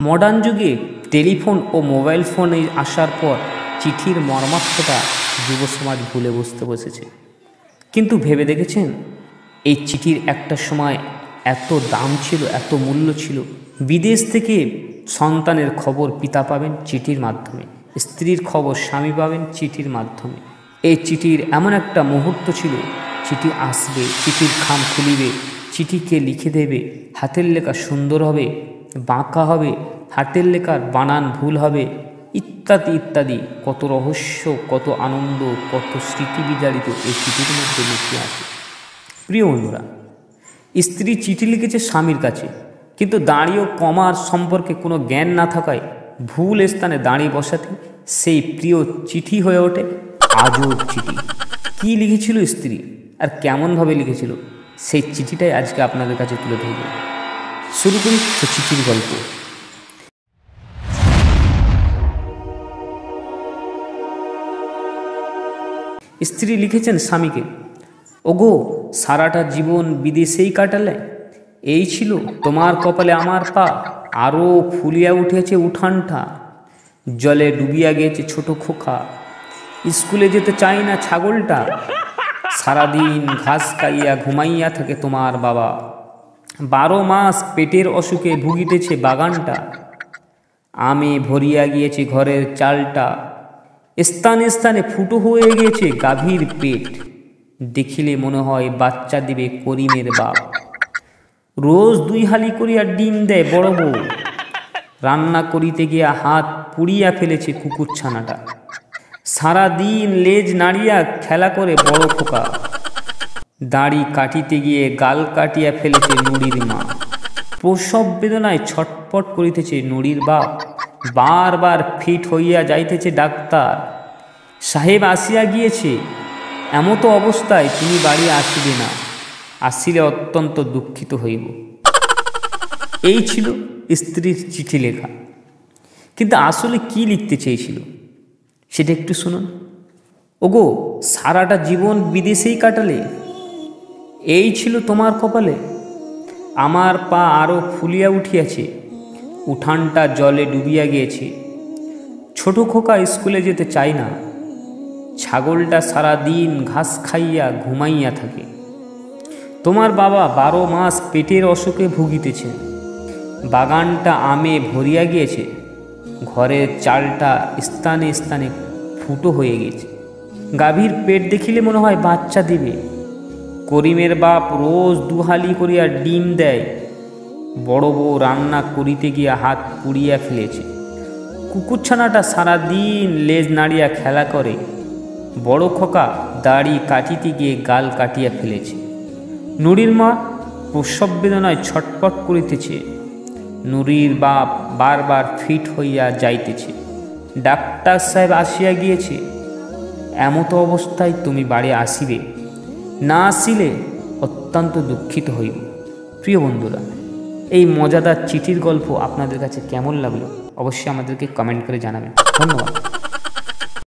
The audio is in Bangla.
মডার্ন যুগে টেলিফোন ও মোবাইল ফোন আসার পর চিঠির মর্মার্থটা যুব সমাজ ভুলে বসেছে। কিন্তু ভেবে দেখেছেন, এই চিঠির একটা সময় এত দাম ছিল, এত মূল্য ছিল। বিদেশ থেকে সন্তানের খবর পিতা পাবেন চিঠির মাধ্যমে, স্ত্রীর খবর স্বামী পাবেন চিঠির মাধ্যমে। এই চিঠির এমন একটা মুহূর্ত ছিল, চিঠি আসবে, চিঠির খাম খুলিবে, চিঠিকে লিখে দেবে, হাতের লেখা সুন্দর হবে, বাঁকা হবে, হাতের লেখার বানান ভুল হবে, ইত্যাদি ইত্যাদি। কত রহস্য, কত আনন্দ, কত স্মৃতি বিজারিত এই চিঠির মধ্যে লুকিয়ে আছে। প্রিয় বন্ধুরা, স্ত্রী চিঠি লিখেছে স্বামীর কাছে, কিন্তু দাঁড়ি ও কমার সম্পর্কে কোনো জ্ঞান না থাকায় ভুল স্থানে দাঁড়িয়ে বসাতে সেই প্রিয় চিঠি হয়ে ওঠে আজব চিঠি। কী লিখেছিল স্ত্রী আর কেমনভাবে লিখেছিল, সেই চিঠিটাই আজকে আপনাদের কাছে তুলে ধরব। শুরু করি সে চিঠির গল্প। স্ত্রী লিখেছেন স্বামীকে, ওগো সারাটা জীবন বিদেশেই কাটালে, এই ছিল তোমার কপালে আমার পা, আরও ফুলিয়া উঠেছে উঠানটা, জলে ডুবিয়া গেছে ছোট খোকা, স্কুলে যেতে চাই না ছাগলটা, সারাদিন ঘাস খাইয়া ঘুমাইয়া থাকে তোমার বাবা, 12 মাস পেটের অসুখে ভুগিতেছে বাগানটা, আমে ভরিয়া গিয়েছে ঘরের চালটা, স্থানে স্থানে ফুটো হয়ে গেছে গাভীর পেট, দেখিলে মনে হয় বাচ্চা দিবে করিমের বাপ, রোজ 2 হালি করিয়া ডিম দেয় বড় বউ, রান্না করিতে গিয়া হাত পুড়িয়া ফেলেছে কুকুর ছানাটা, সারাদিন লেজ নাড়িয়া খেলা করে বড় খোকা, দাড়ি কাটিতে গিয়ে গাল কাটিয়া ফেলেছে নুড়ির মা, প্রসব বেদনায় ছটপট করিতেছে নুড়ির বাপ, বারবার ফিট হইয়া যাইতেছে ডাক্তার সাহেব আসিয়া গিয়েছে, এমতো অবস্থায় তুমি বাড়ি আসিবে না, আসিলে অত্যন্ত দুঃখিত হইব। এই ছিল স্ত্রীর চিঠি লেখা। কিন্তু আসলে কি লিখতে চেয়েছিল সেটা একটু শুনুন। ওগো সারাটা জীবন বিদেশেই কাটালে, এই ছিল তোমার কপালে, আমার পা আরও ফুলিয়া উঠিয়াছে, উঠানটা জলে ডুবিয়া গিয়েছে, ছোট খোকা স্কুলে যেতে চায় না, ছাগলটা সারা দিন ঘাস খাইয়া ঘুমাইয়া থাকে, তোমার বাবা 12 মাস পেটের অসুখে ভুগিতেছে, বাগানটা আমে ভরিয়া গিয়েছে, ঘরের চালটা স্থানে স্থানে ফুটো হয়ে গেছে, গাভীর পেট দেখিলে মনে হয় বাচ্চা দিবে, করিমের বাপ রোজ 2 হালি করিয়া ডিম দেয়, বড় বউ রান্না করিতে গিয়া হাত পুড়িয়া ফেলেছে, কুকুরছানাটা সারাদিন লেজ নাড়িয়া খেলা করে, বড় খোকা দাড়ি কাটিতে গিয়ে গাল কাটিয়া ফেলেছে, নুড়ির মা প্রসব বেদনায় ছটপট করিতেছে, নুড়ির বাপ বারবার ফিট হইয়া যাইতেছে, ডাক্তার সাহেব আসিয়া গিয়েছে, এমতো অবস্থায় তুমি বাড়ি আসিবে না, আসিলে অত্যন্ত দুঃখিত হইব। প্রিয় বন্ধুরা, এই মজাদার চিঠির গল্প আপনাদের কাছে কেমন লাগলো অবশ্যই আমাদেরকে কমেন্ট করে জানাবেন। ধন্যবাদ।